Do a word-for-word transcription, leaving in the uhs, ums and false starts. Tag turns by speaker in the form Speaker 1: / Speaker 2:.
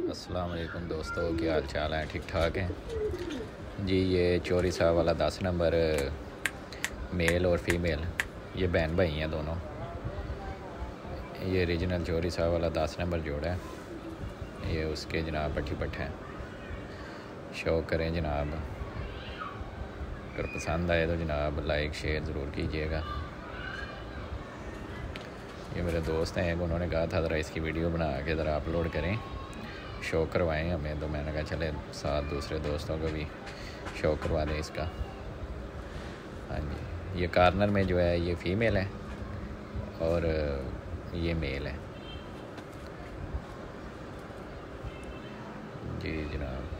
Speaker 1: अस्सलाम वालेकुम दोस्तों, क्या हाल चाल है? ठीक ठाक हैं जी। ये चोरी साहब वाला दस नंबर मेल और फीमेल, ये बहन भाई हैं दोनों। ये रीजनल चोरी साहब वाला दस नंबर जोड़ा है, ये उसके जनाब पट्टी पट्ट हैं। शौक करें जनाब, अगर पसंद आए तो जनाब लाइक शेयर ज़रूर कीजिएगा। ये मेरे दोस्त हैं, उन्होंने कहा था ज़रा इसकी वीडियो बना के ज़रा अपलोड करें, शो करवाएं हमें, तो मैंने कहा चले साथ दूसरे दोस्तों को भी शो करवा दें इसका। हाँ जी, ये कार्नर में जो है ये फ़ीमेल है और ये मेल है जी जनाब।